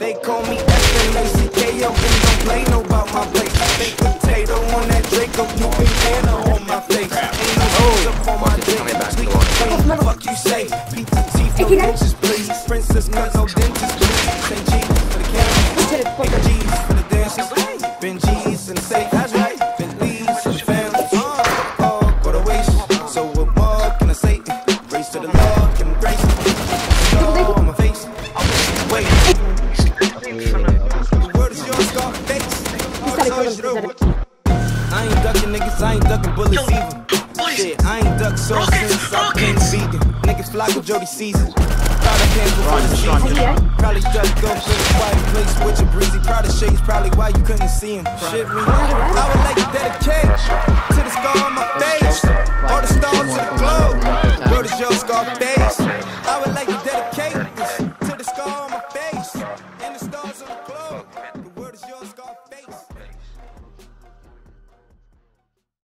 They call me SNACKO and don't play no about my place. Baked potato on that Draco, you banana on my face. Ain't no hoes up on my dick. Sweet queen, fuck you say. Pizza teeth, no dentist, please. Princess cut, no dentist, please. Say G for the cameras, big G's for the dancers. Ben G's in the safe, that's right. Bentleys for the family. Oh, go to waste. So what more can I say? Race to the Lord, give him grace. Star on my face. Wait. The word is yours, Scarface. I ain't ducking niggas, I ain't ducking bullets either. Shit, I ain't duck sauce since I became vegan. Niggas flock with Jody Caesar. Proud of pants before the season. Probably duck go to the quiet place with your breezy. Proud of shades, probably why you couldn't see him. Shit me. I would like to dedicate to the scar on my face. All the stars to the globe. Word is yours, Scarface. I would like to dedicate this to the scar on my face and the stars of the globe.